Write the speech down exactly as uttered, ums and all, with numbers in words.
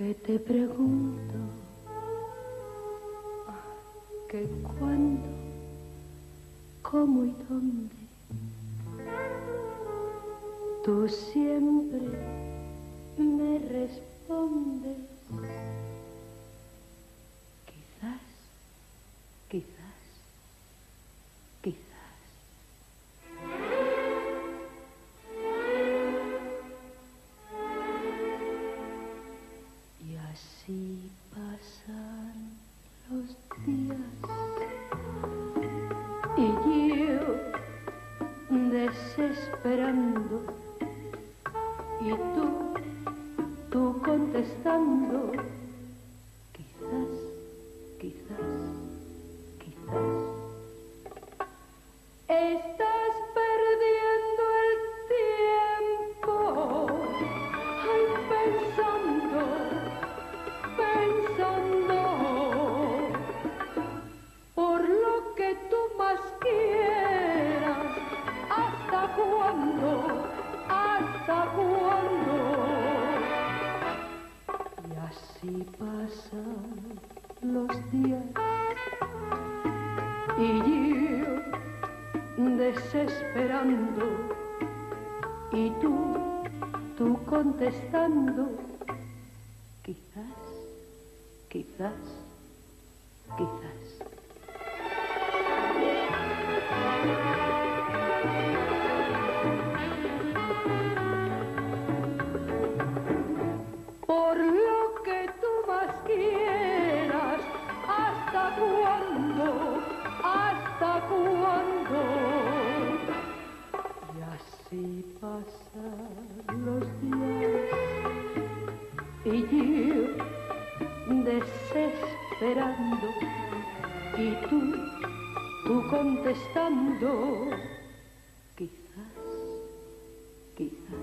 que te pregunto que cuándo, cómo y dónde, tú siempre me respondes. Quizás, quizás, quizás. Y así pasan los días y yo desesperando y tú, tú contestando, quizás, quizás, quizás. Estás perdiendo el tiempo, ay, pensando, pensando, por lo que tú más quieras. ¿Hasta cuándo? ¿Hasta cuándo? Y así pasan los días y yo desesperando y tú, tú contestando, quizás, quizás, quizás. Por lo que tú más quieras, ¿hasta cuándo? ¿Hasta cuándo? Y así pasan los días y yo desesperando y tú, tú contestando, quizás, quizás.